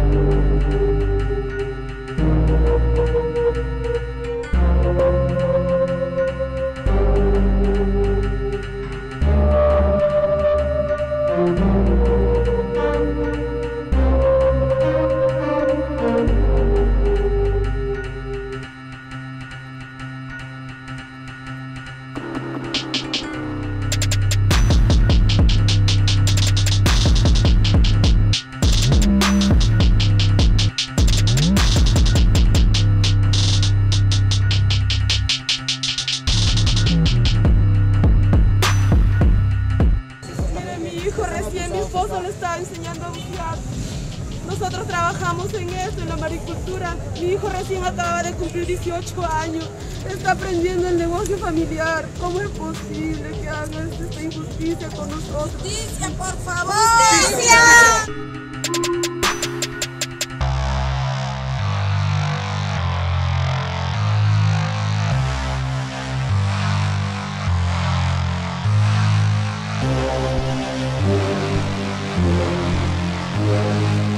Recién mi esposo le está enseñando a bucear. Nosotros trabajamos en esto, en la maricultura. Mi hijo recién acaba de cumplir 18 años. Está aprendiendo el negocio familiar. ¿Cómo es posible que hagan esta injusticia con nosotros? ¡Justicia, por favor! ¡Justicia! Yeah.